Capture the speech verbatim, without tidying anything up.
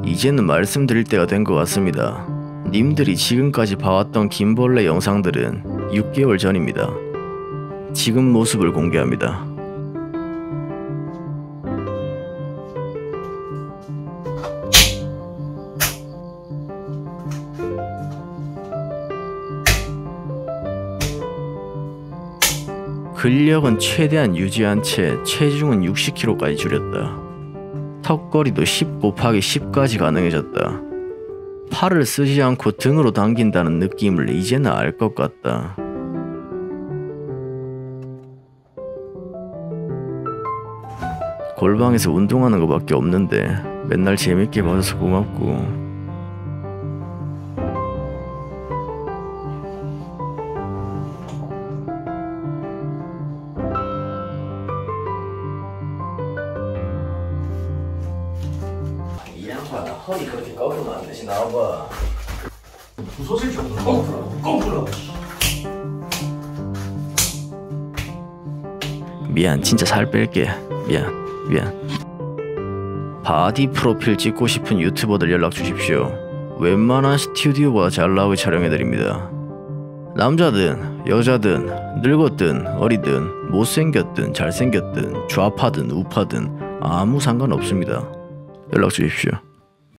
이제는 말씀드릴 때가 된 것 같습니다. 님들이 지금까지 봐왔던 김벌레 영상들은 육 개월 전입니다. 지금 모습을 공개합니다. 근력은 최대한 유지한 채 체중은 육십 킬로그램까지 줄였다. 턱걸이도 십 곱하기 십까지 가능해졌다. 팔을 쓰지 않고 등으로 당긴다는 느낌을 이제는 알 것 같다. 골방에서 운동하는 것밖에 없는데 맨날 재밌게 봐줘서 고맙고. 이 양반 허리 그렇게 꺾으면 안 되지. 나와봐. 부서질 정도 꺾으라 꺾으라. 미안, 진짜 살 뺄게. 미안 미안. 바디 프로필 찍고 싶은 유튜버들 연락 주십시오. 웬만한 스튜디오보다 잘 나오게 촬영해드립니다. 남자든 여자든 늙었든 어리든 못생겼든 잘생겼든 좌파든 우파든 아무 상관없습니다. 연락 주십시오.